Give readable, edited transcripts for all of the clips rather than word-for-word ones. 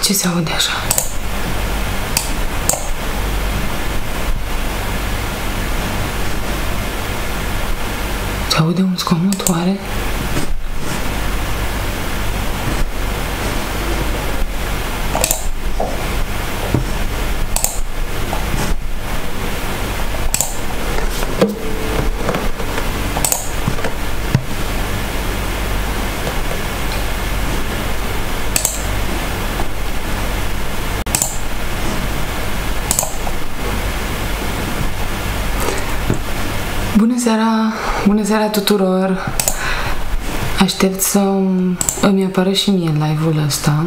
ce se aude așa? Se aude un zgomot, oare? Bună seara! Bună seara tuturor! Aștept să îmi apară și mie live-ul ăsta.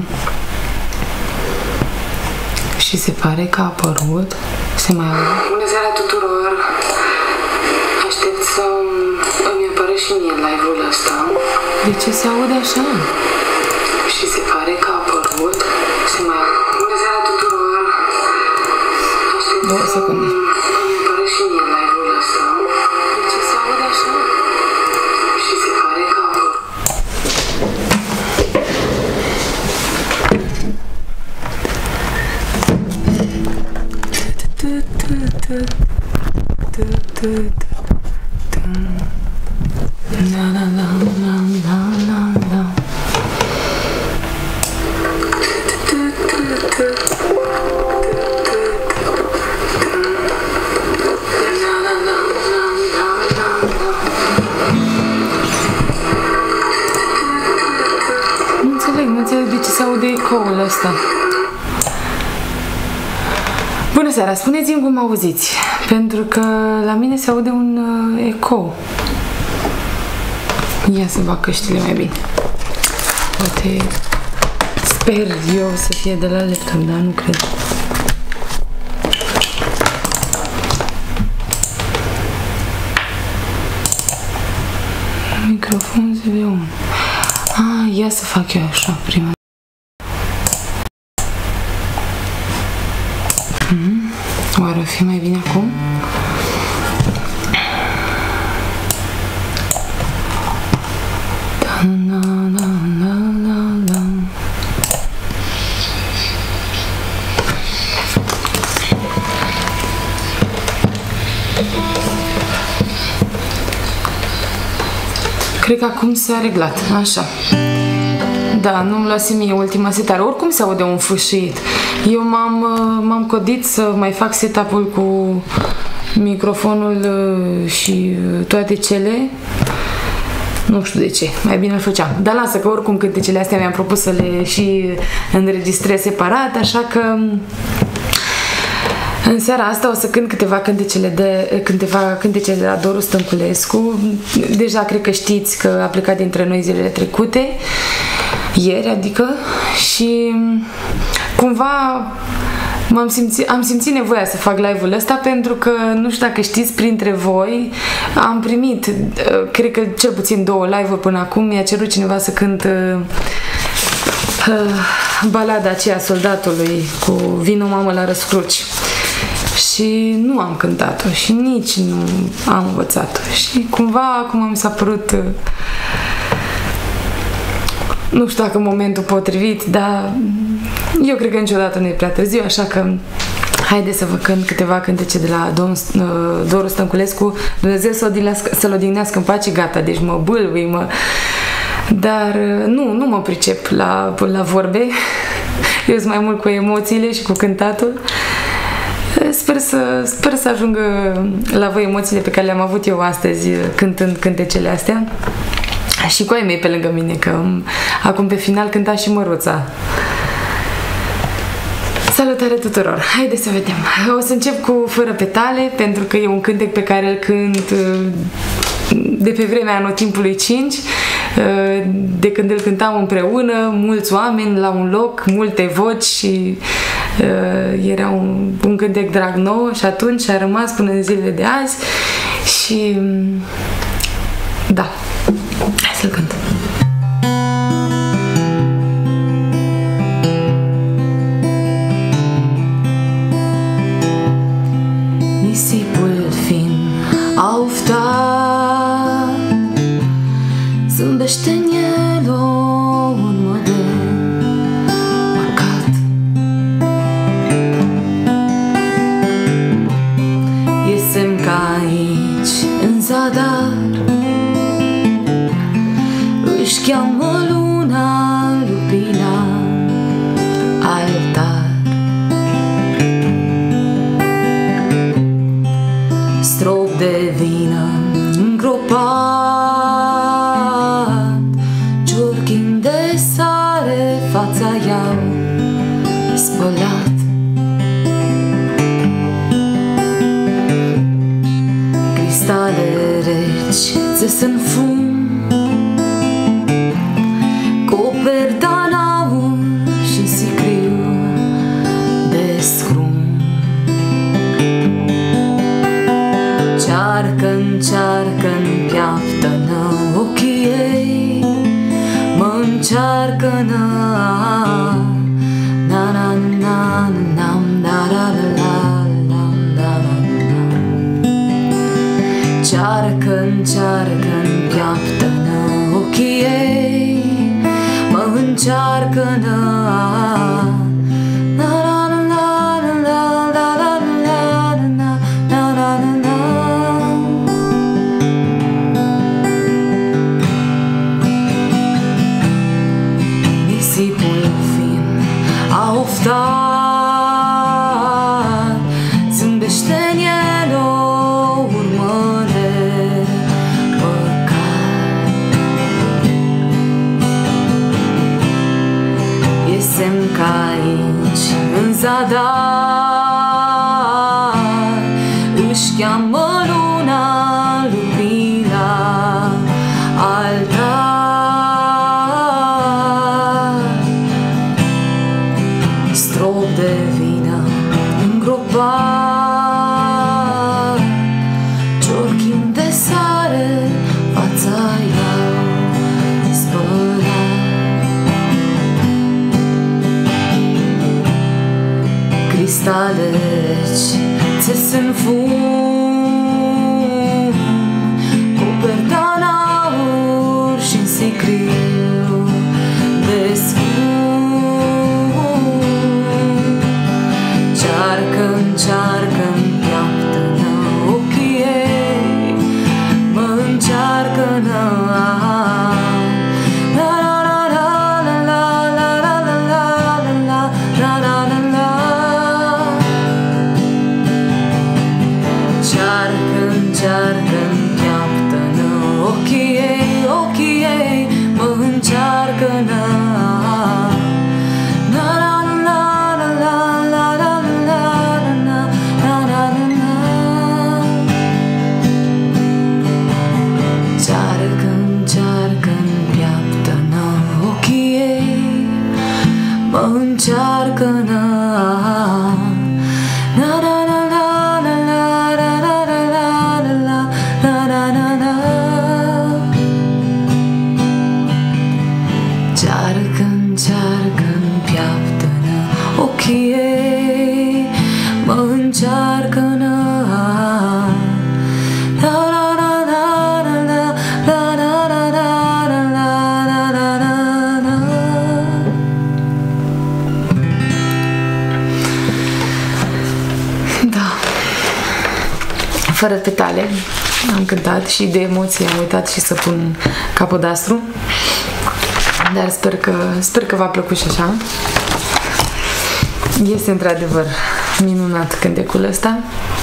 Și se pare că a apărut. Se mai aude? Bună seara tuturor! Aștept să îmi apară și mie live-ul ăsta. De ce se aude așa? Și se pare că a apărut. Se mai aude? Bună seara tuturor! Aștept 2 secunde. Îmi apară și mie live-ul ăsta. De ce se aude așa? Și se pare că a apărut. La la la la la la la. Nu înțeleg de ce se aude ecoul ăsta. Bună seara, spuneți-mi cum auziți, pentru că la mine se aude un ecou. Ia să bag căștile mai bine. Poate, sper eu să fie de la laptop, dar nu cred. Microfon ZV1. Ia să fac eu așa prima. Oare o fi mai bine acum? Da, la, la, la, la, la. Cred că acum s-a reglat, așa. Da, nu-mi luase mie ultima setare. Oricum se aude un fâșit. Eu m-am codit să mai fac setup-ul cu microfonul și toate cele. Nu știu de ce, mai bine îl făceam. Dar lasă că oricum cântecele astea mi-am propus să le și înregistrez separat, așa că în seara asta o să cânt câteva cântece de la Doru Stănculescu. Deja cred că știți că a plecat dintre noi zilele trecute, ieri adică, și cumva am simțit nevoia să fac live-ul ăsta pentru că, nu știu dacă știți, printre voi am primit, cred că cel puțin 2 live-uri până acum, mi-a cerut cineva să cânt balada aceea soldatului cu Vino mamă la răscruci. Și nu am cântat-o și nici nu am învățat-o. Și cumva acum mi s-a părut, nu știu dacă momentul potrivit, dar eu cred că niciodată nu e prea târziu, așa că haideți să vă cânt câteva cântece de la Doru Stănculescu. Dumnezeu să-l odihnească în pace, gata, deci mă bâlbâi, dar nu mă pricep la vorbe. Eu sunt mai mult cu emoțiile și cu cântatul. Sper să ajungă la voi emoțiile pe care le-am avut eu astăzi cântând cântecele astea. Și cu ai mei pe lângă mine, că acum pe final cânta și Măruța. Salutare tuturor! Haideți să vedem. O să încep cu Fără petale, pentru că e un cântec pe care îl cânt de pe vremea Anotimpului 5, de când îl cântam împreună, mulți oameni la un loc, multe voci și era un cântec drag nou și atunci a rămas până în zilele de azi și da, hai să-l cânt. Nisipul fin a uftat, zâmbește în el o urmă de păcat. aici, în zadar, își cheamă luna lui la altar. Strop de vină îngropat, ciorchin de sare, fața i-au spălat. Cristale reci țes în fum, coperta în aur și sicriu de scrum. Încearcă-n piaptă-nă ochii ei, mă încearcă-nă, na-na-na-na-nam, da-da-da-da-lam, da-da-da-da. Încearcă-n piaptă-nă ochii ei, mă încearcă-nă, zâmbește-n el o urmă de păcat. E semn că aici, în zadar, își cheamă luna lui la altar. Strop de vină îngropat, ciorchin de sare, fața i-au spălat. Cristale reci țes în fum, coperta în aur și-n sicriu de scrum. Încearcă-n piaptă-nă ochii ei, mă încearcă-nă, încearcă-n piaptă-nă ochii ei, mă încearcă-nă. Mă încearcă-nă, încearcă-n piaptă-nă ochii ei, mă încearcă-nă. Fără petale am cântat și de emoție am uitat și să pun capodastru, dar sper că v-a plăcut și așa. Este într-adevăr minunat cântecul ăsta.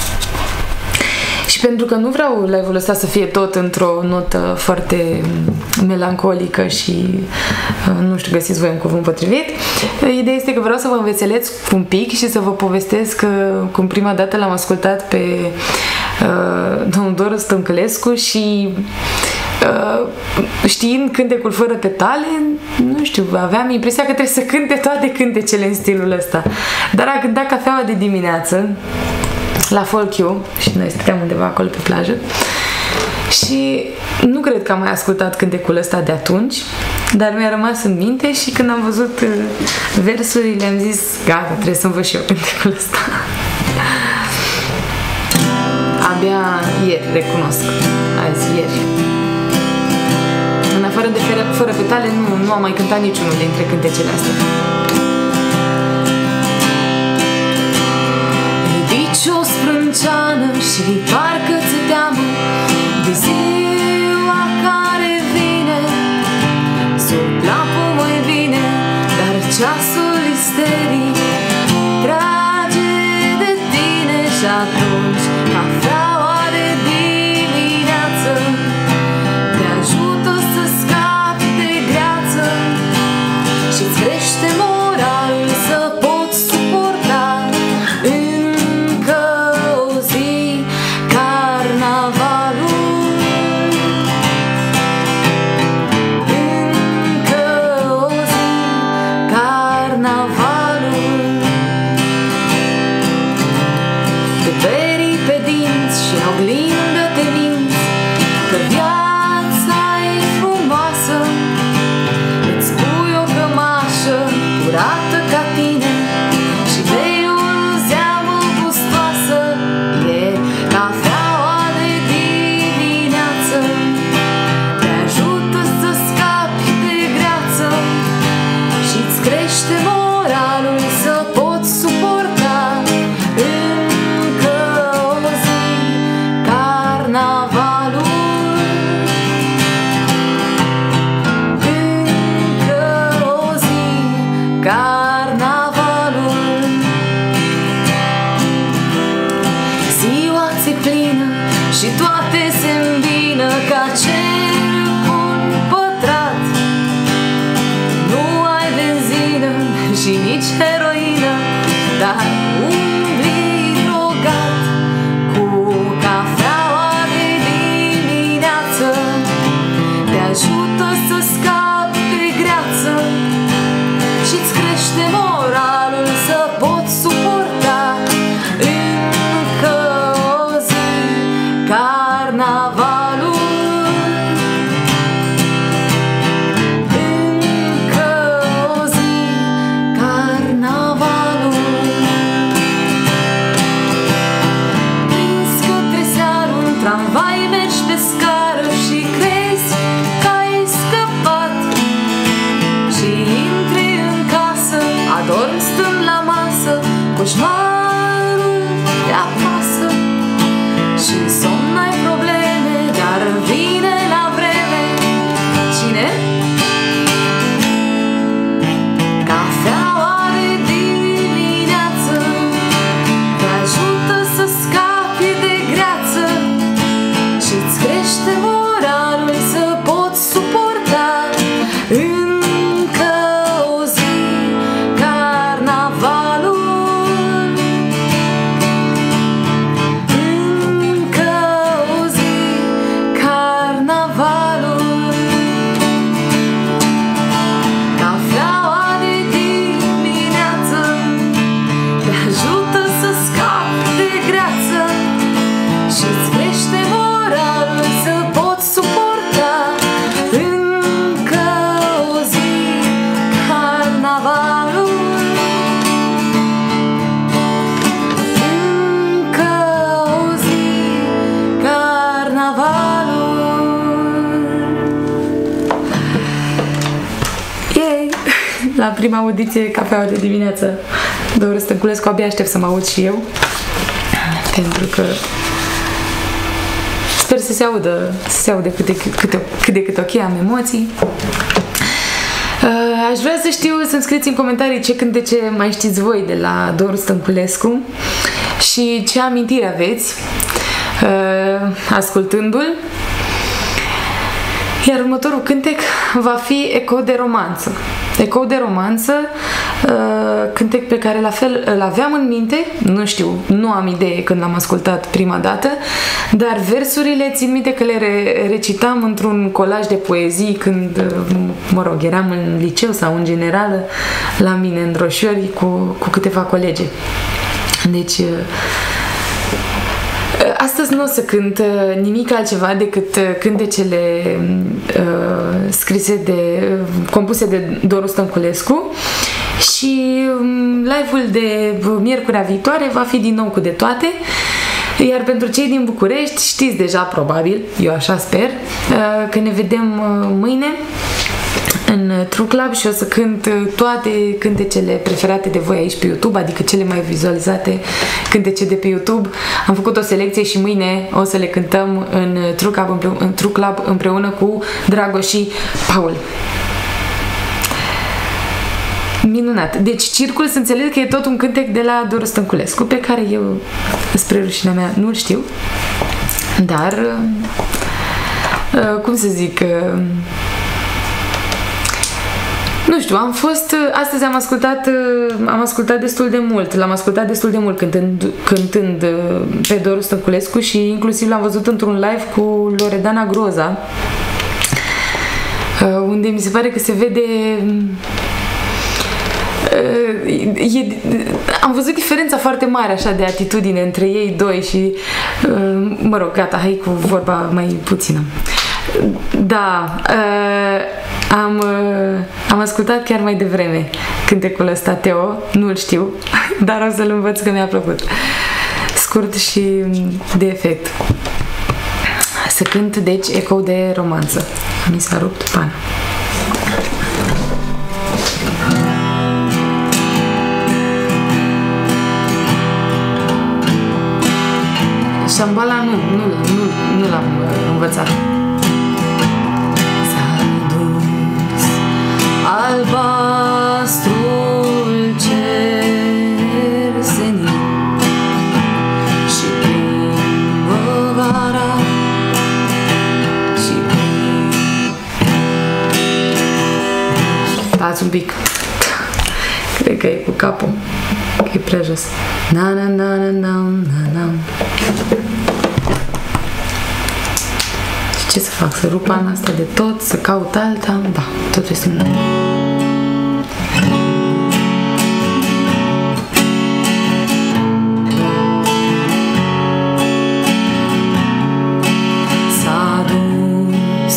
Și pentru că nu vreau live-ul ăsta să fie tot într-o notă foarte melancolică și nu știu, găsiți voi un cuvânt potrivit, ideea este că vreau să vă învețeleți un pic și să vă povestesc cum prima dată l-am ascultat pe domnul Doru Stâncălescu și știind cântecul fără petale, nu știu, aveam impresia că trebuie să cânte toate cântecele în stilul ăsta. Dar a cântat Cafeaua de dimineață la Folk You și noi stăteam undeva acolo pe plajă și nu cred că am mai ascultat cântecul ăsta de atunci, dar mi-a rămas în minte și când am văzut versurile am zis gata, trebuie să învăț și eu cântecul ăsta. Abia ieri, recunosc, azi, ieri. În afară de fără petale, nu am mai cântat niciunul dintre cântecele astea. Ridici o sprânceană și parcă că viața e frumoasă, îți pui o cămașă curată ca tine și bei o zeamă gustoasă de cafeaua de dimineață. Te ajută să scapi de greață și-ți crește moralul să poți suporta încă o zi carnavalul. Încă o zi carnavalul. Ziua ți-e plină și toate se îmbină ca cercul pătrat. Nu ai benzină și nici heroină, dar umbli drogat cu cafeaua de dimineață. Te ajută să scapi de greață și-ți crește moralul să poți suporta încă o zi carnavalul. Încă o zi carnavalul. Prins către seară un tramvai, mergi pe scară și crezi că ai scăpat și intri în casă, adormi stând la masă, coșmarul te apasă și somn n-ai probleme, dar vine la vreme. Cine? Cafeaua de dimineață te ajută să scapi de greață și-ți crește moralul să poți suporta încă o zi carnavalul. Încă o zi carnavalul. Cafeaua de dimineață te ajută să scapi de greață și-ți crește moralul să poți suporta încă o zi carnavalul. Încă o zi carnavalul. Yay! La prima audiție Cafeaua de dimineață, Doru Stănculescu, abia aștept să mă aud și eu, pentru că sper să se audă cât de cât ok, am emoții. Aș vrea să știu, să-mi scrieți în comentarii ce cântece mai știți voi de la Doru Stănculescu și ce amintiri aveți ascultându-l. Iar următorul cântec va fi Ecou de romanță. Ecou de romanță, cântec pe care la fel îl aveam în minte, nu știu, nu am idee când l-am ascultat prima dată, dar versurile țin minte că le recitam într-un colaj de poezii când, mă rog, eram în liceu sau în generală la mine în Droșiori cu câteva colege. Deci astăzi nu o să cânt nimic altceva decât cântecele compuse de Doru Stănculescu și live-ul de miercurea viitoare va fi din nou cu de toate. Iar pentru cei din București, știți deja probabil, eu așa sper, că ne vedem mâine în True Club și o să cânt toate cântecele preferate de voi aici pe YouTube, adică cele mai vizualizate cântece de pe YouTube. Am făcut o selecție și mâine o să le cântăm în True Club împreună cu Dragoș și Paul. Minunat! Deci Circul, să înțeleg că e tot un cântec de la Doru Stănculescu, pe care eu, spre rușinea mea, nu-l știu, dar cum să zic, nu știu, astăzi am ascultat destul de mult, l-am ascultat destul de mult cântând pe Doru Stănculescu și inclusiv l-am văzut într-un live cu Loredana Groza, unde mi se pare că se vede... am văzut diferența foarte mare așa de atitudine între ei doi și Mă rog, gata, hai cu vorba mai puțină. Da, am ascultat chiar mai devreme cântecul ăsta, Teo, nu-l știu, dar o să-l învăț că mi-a plăcut. Scurt și de efect. Să cânt, deci, Ecou de romanță. Mi s-a rupt pana. Șambala nu l-am învățat. S-a dus albastrul cer senin și primăvara și stați un pic. Cred că e cu capul. Că e prea jos. Na na na na na na na. Și ce să fac? Să rup pana asta de tot? Să caut alta? Da, totul este un... S-a dus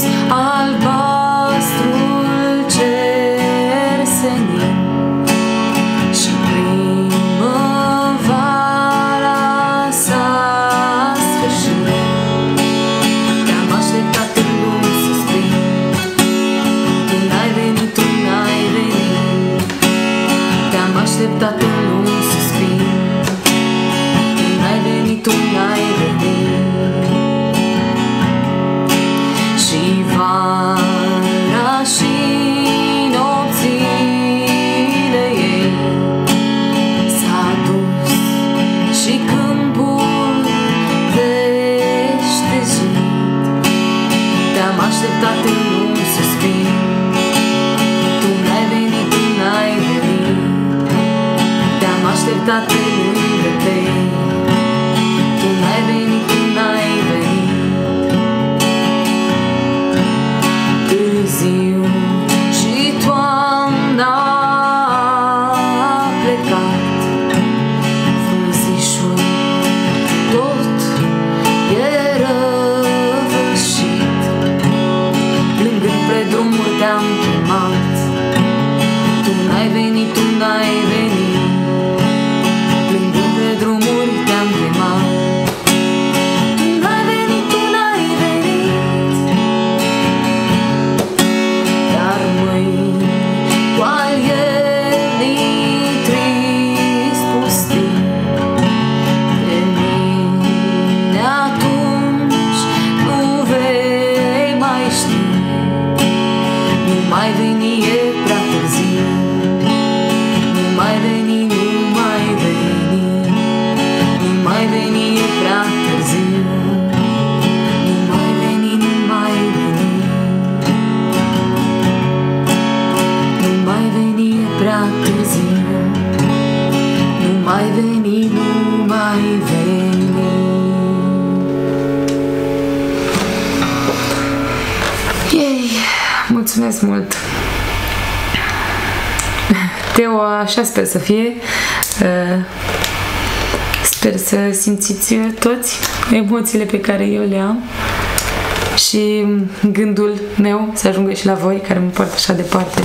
albastrul cer senin și primăvara s-a sfârșit. Te-am așteptat în lume suspin. Tu n-ai venit, tu n-ai venit. Te-am așteptat în lume suspin. Tu n-ai venit, tu n-ai venit. Și vara și nopțile ei s-a dus și câmpul veștejit. Te-am așteptat în lume suspin. Tu n-ai venit, tu n-ai venit. Te-am așteptat în lume vei. Tu n-ai venit, tu n-ai venit. Târziu și toamna a plecat. Frunzișul tot e răvășit. Plângând pe drumuri te-am chemat. Tu n-ai venit, tu n-ai venit. Plângând pe drumuri te-am chemat. Tu n-ai venit, tu n-ai venit. Dar mâini cu al iernii trist pustii. De mine atunci nu vei mai ști. Nu mai veni, e prea târziu. Nu mai veni, nu mai veni. Nu mai veni, e prea târziu. Nu mai veni, nu mai veni. Nu mai veni, e prea târziu. Nu mai veni, nu mai veni. Yay! Mulțumesc mult! Teo, așa sper să fie. Sper să simțiți toți emoțiile pe care eu le am și gândul meu să ajungă și la voi, care mă poartă așa departe.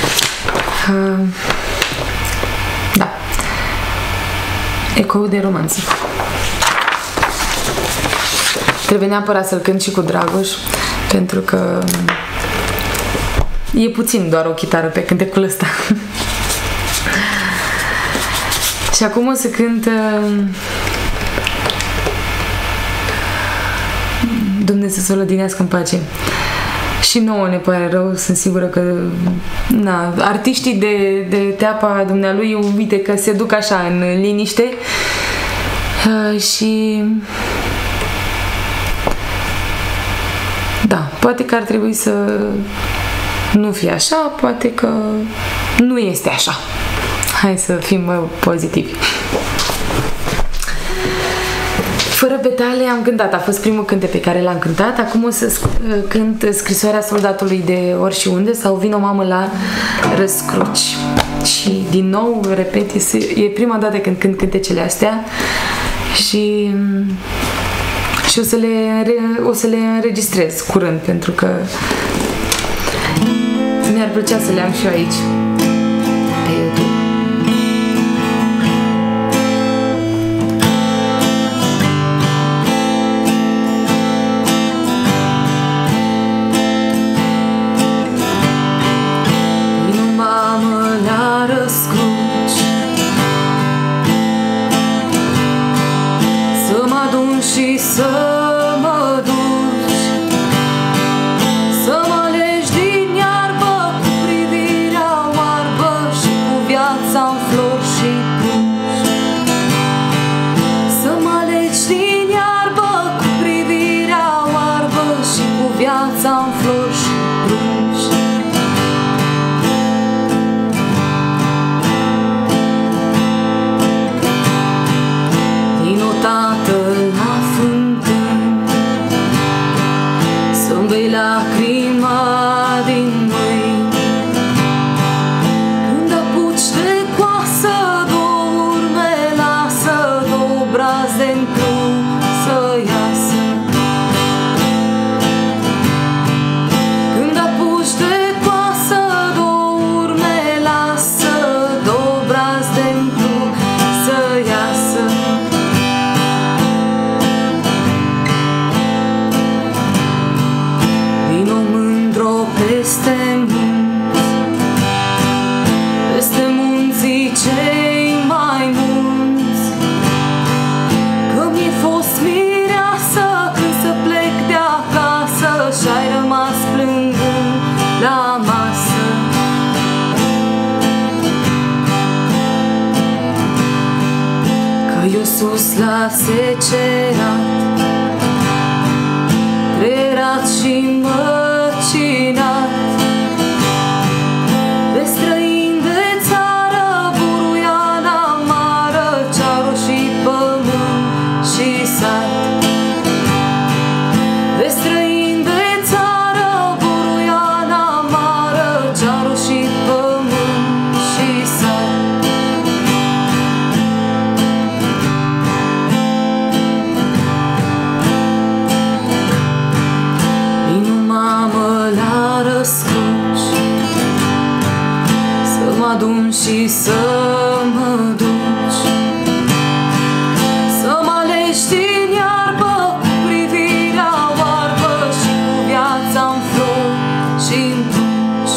Da. Ecou de romanță. Trebuie neapărat să-l cânt și cu Dragoș, pentru că e puțin doar o chitară pe cântecul ăsta. Și acum o să cânt Dumnezeu să-l odinească în pace. Și nouă ne pare rău, sunt sigură că na, artiștii de teapa dumnealui, uite că se duc așa în liniște și da, poate că ar trebui să nu fie așa, poate că nu este așa. Hai să fim pozitivi. Fără petale am cântat, a fost primul cântec pe care l-am cântat. Acum o să cânt Scrisoarea soldatului de oriunde sau Vino mamă la răscruci. Și din nou, repet, e prima dată când cânt cântecele astea și și o să le înregistrez curând, pentru că mi-ar plăcea să le am și eu aici pe YouTube. Și să mă duci, să mă legi din iarbă cu privirea oarbă și cu viața-n flori și prunci. Să mă legi din iarbă cu privirea oarbă și cu viața-n flori și prunci. Vino, Tată, la fântâni, să-mi bei lacrima din mâini. Când apuci de coasă, două urme lasă, două brazi de-n să iasă. Când apuci de coasă, două urme lasă, două brazi de-n să iasă. Vino mândro peste munți, peste munții cei mai mulți, că mi-e fost mireasă când să plec de acasă și-ai rămas plângând la masă. Că eu sus la secerat, creierat și măcinat, pe străini de țară, buruiana amară, ceară și pământ și sat. Pe străini de țară, buruiana amară, ceară și pământ și sat. La răscruci, să mă adun și să mă duci, să mă alegi din iarbă cu privirea oarbă și cu viața-n flori și-n prunci.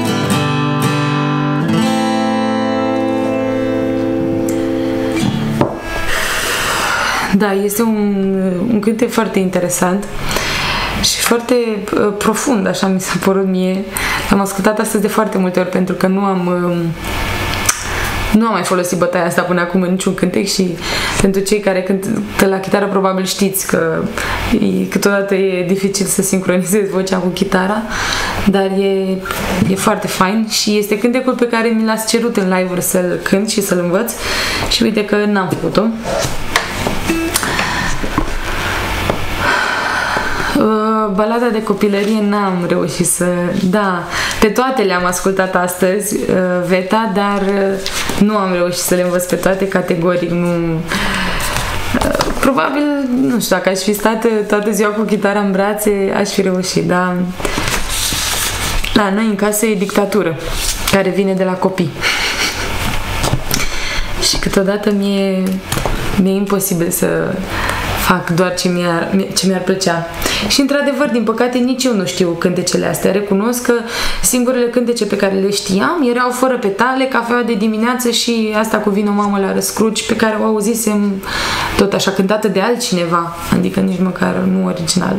Da, este un cântec foarte interesant și foarte profund, așa mi s-a părut mie. L-am ascultat astăzi de foarte multe ori, pentru că nu am mai folosit bătaia asta până acum în niciun cântec și pentru cei care cântă la chitară probabil știți că câteodată e dificil să sincronizezi vocea cu chitara, dar e foarte fain și este cântecul pe care mi l-ați cerut în live-uri să-l cânt și să-l învăț și uite că n-am făcut-o. Balada de copilărie n-am reușit să... Da, pe toate le-am ascultat astăzi, Veta, dar nu am reușit să le învăț pe toate, categoric, nu... Probabil, nu știu, dacă aș fi stat toată ziua cu chitara în brațe, aș fi reușit, dar... La noi în casă e dictatură, care vine de la copii. Și câteodată mi-e imposibil să fac doar ce mi-ar plăcea. Și într-adevăr, din păcate, nici eu nu știu cântecele astea. Recunosc că singurele cântece pe care le știam erau Fără petale, Cafeaua de dimineață și asta cu Vino mamă la răscruci, pe care o auzisem tot așa cântată de altcineva, adică nici măcar nu original.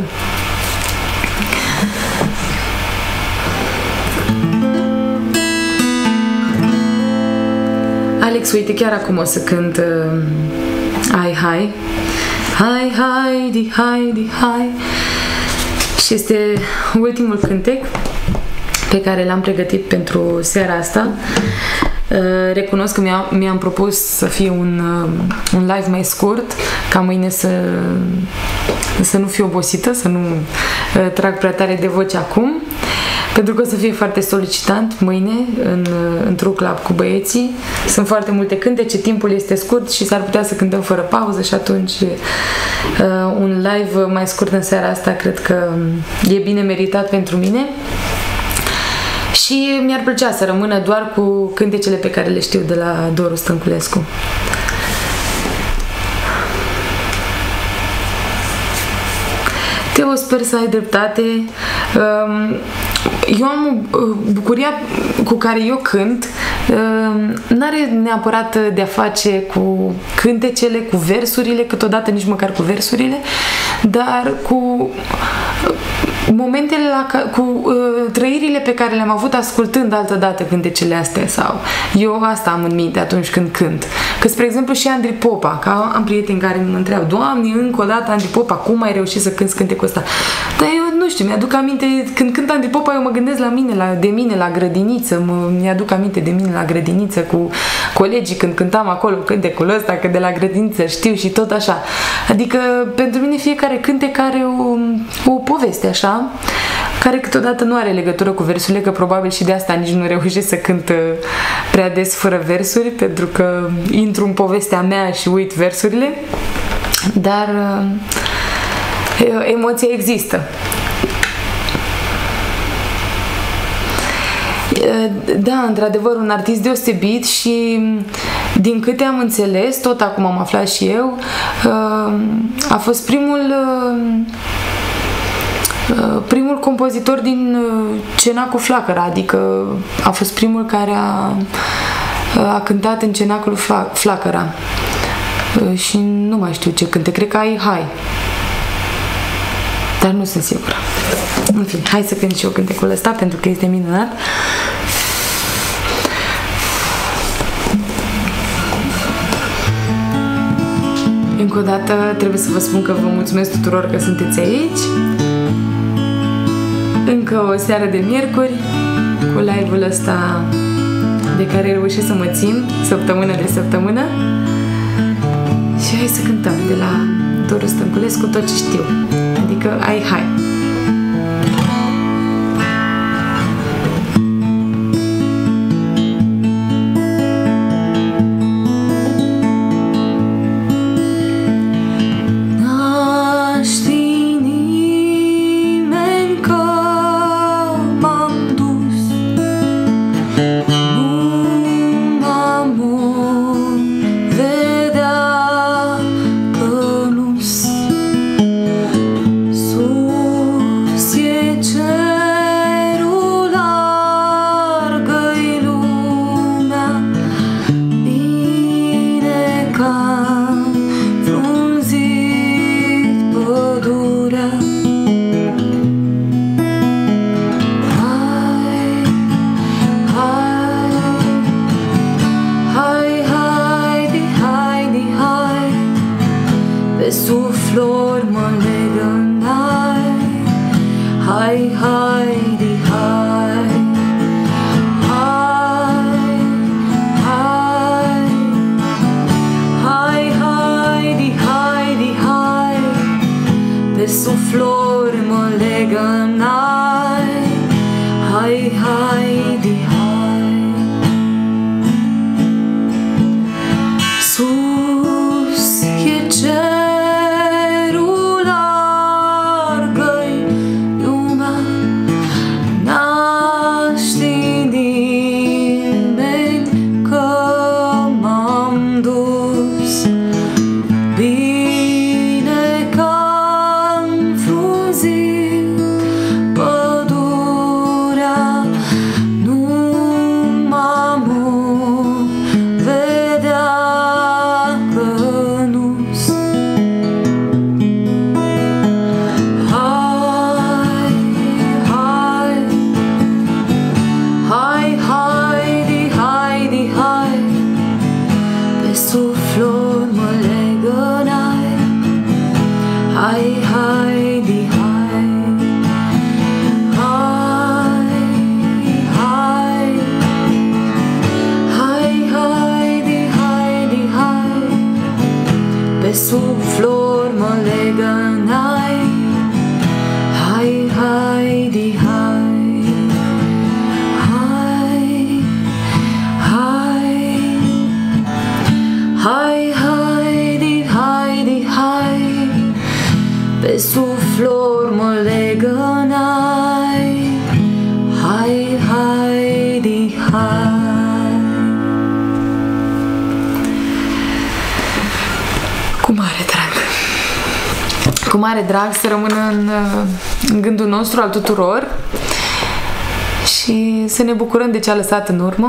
Alex, uite, chiar acum o să cânt Hai, hai. Hai, haidi, haidi, hai. Și este ultimul cântec pe care l-am pregătit pentru seara asta. Recunosc că mi-am propus să fie un live mai scurt, ca mâine să nu fiu obosită, să nu trag prea tare de voce acum. pentru că o să fie foarte solicitant mâine într-un club cu băieții. Sunt foarte multe cântece, timpul este scurt și s-ar putea să cântăm fără pauză și atunci un live mai scurt în seara asta cred că e bine meritat pentru mine. Și mi-ar plăcea să rămână doar cu cântecele pe care le știu de la Doru Stănculescu. Teo, sper să ai dreptate. Eu am bucuria cu care eu cânt, n-are neapărat de-a face cu cântecele, cu versurile, câteodată nici măcar cu versurile, dar cu momentele, cu trăirile pe care le-am avut ascultând altădată cântecele astea, sau eu asta am în minte atunci când cânt. Că, spre exemplu, și Andrei Popa, că am prieteni care mă întreabă: Doamne, încă o dată Andrei Popa, cum ai reușit să cânti cântecul ăsta? Dar eu nu știu, mi-aduc aminte, când cânt Andrei Popa, eu mă gândesc la mine, de mine la grădiniță, mi-aduc aminte de mine la grădiniță cu colegii când cântam acolo cântecul ăsta, că de la grădiniță știu și tot așa. Adică pentru mine fiecare cântec are o poveste așa, care câteodată nu are legătură cu versurile, că probabil și de asta nici nu reușesc să cânt prea des fără versuri, pentru că intru în povestea mea și uit versurile, dar emoția există. Da, într-adevăr, un artist deosebit și din câte am înțeles, tot acum am aflat și eu, a fost primul compozitor din Cenacul Flacăra, adică a fost primul care a cântat în Cenacul Flacăra. Și nu mai știu ce cânte, cred că Ai Hai. Dar nu sunt sigură. În fine, hai să cânt și eu cântecul ăsta pentru că este minunat. Încă o dată trebuie să vă spun că vă mulțumesc tuturor că sunteți aici. Încă o seară de miercuri cu live-ul ăsta de care reușesc să mă țin săptămână de săptămână. Și hai să cântăm de la Doru Stănculescu tot ce știu, adică Ai Hai. dor mă legănai. Hai, haide, hai. Cu mare drag. Cu mare drag să rămână în gândul nostru al tuturor și să ne bucurăm de ce a lăsat în urmă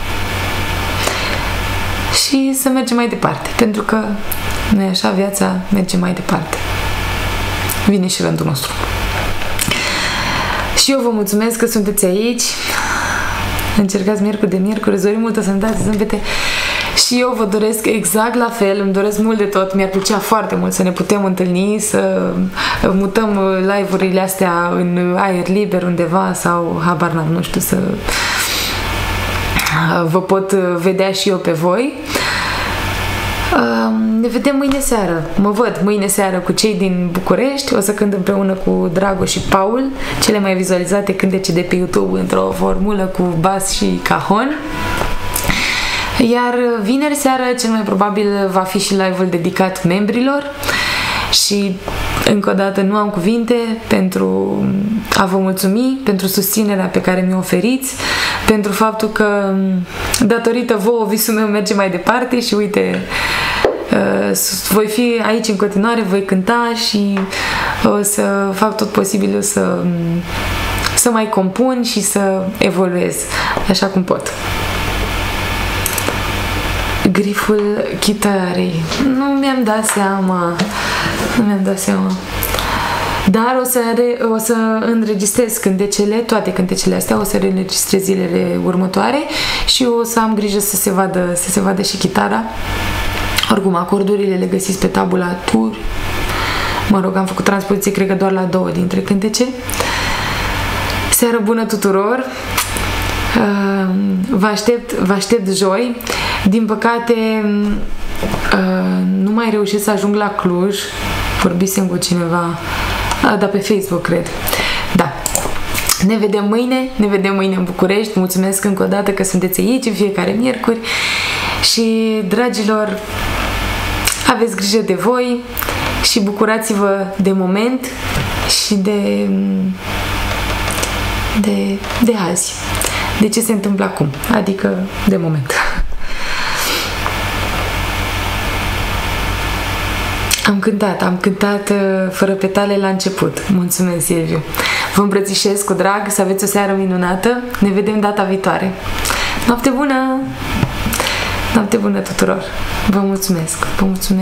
și să mergem mai departe, pentru că nu-i așa, viața merge mai departe. Vine și rândul nostru. Și eu vă mulțumesc că sunteți aici. Încercați miercuri de miercuri, îți dorim multă sănătate, zâmbete. Și eu vă doresc exact la fel, îmi doresc mult de tot, mi-ar plăcea foarte mult să ne putem întâlni, să mutăm live-urile astea în aer liber undeva sau, habar n-am, nu știu, să vă pot vedea și eu pe voi. Ne vedem mâine seară, mă văd mâine seară cu cei din București, o să cânt împreună cu Drago și Paul, cele mai vizualizate cântece de pe YouTube într-o formulă cu bas și cajon. Iar vineri seară, cel mai probabil, va fi și live-ul dedicat membrilor și încă o dată nu am cuvinte pentru a vă mulțumi, pentru susținerea pe care mi-o oferiți, pentru faptul că datorită vouă visul meu merge mai departe și uite, voi fi aici în continuare, voi cânta și o să fac tot posibilul să mai compun și să evoluez așa cum pot. Griful chitarei. Nu mi-am dat seama. Nu mi-am dat seama. Dar o să înregistrez cântecele, toate cântecele astea, o să le înregistrez zilele următoare și o să am grijă să se vadă și chitara. Oricum, acordurile le găsiți pe tabulatur. Mă rog, am făcut transpoziție, cred că doar la 2 dintre cântece. Seară bună tuturor! Vă aștept joi. Din păcate nu mai reușesc să ajung la Cluj. Vorbisem cu cineva, da, pe Facebook, cred. Da. Ne vedem mâine în București. Mulțumesc încă o dată că sunteți aici în fiecare miercuri. Și, dragilor, aveți grijă de voi și bucurați-vă de moment și de azi. De ce se întâmplă acum, adică de moment. Am cântat fără petale la început. Mulțumesc, Silviu. Vă îmbrățișez cu drag, să aveți o seară minunată. Ne vedem data viitoare. Noapte bună! Noapte bună tuturor! Vă mulțumesc! Vă mulțumesc!